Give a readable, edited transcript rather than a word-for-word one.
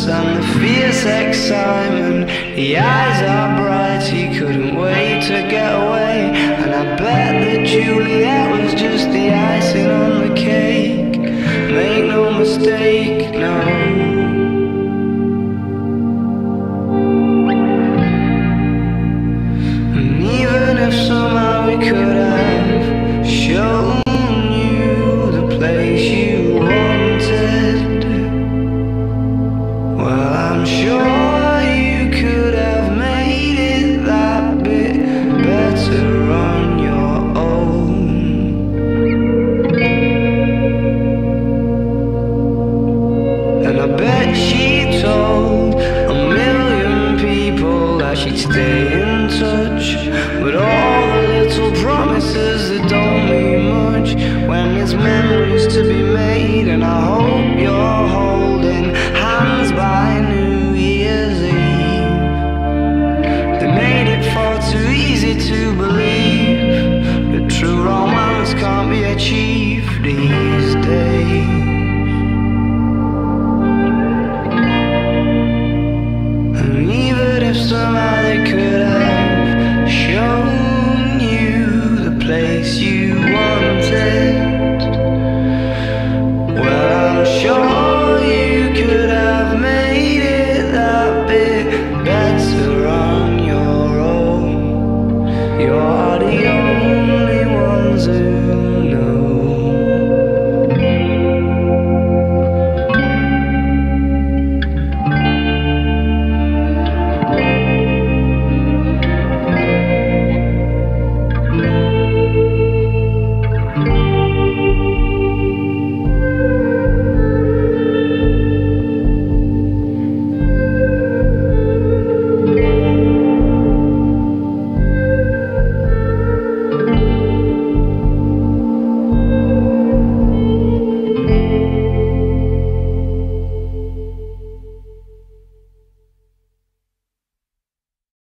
romance and the fierce excitement. The eyes are bright, he couldn't wait to get away. And I bet that Juliet was just the icing on the cake. Make no mistake, no. And even if somehow we could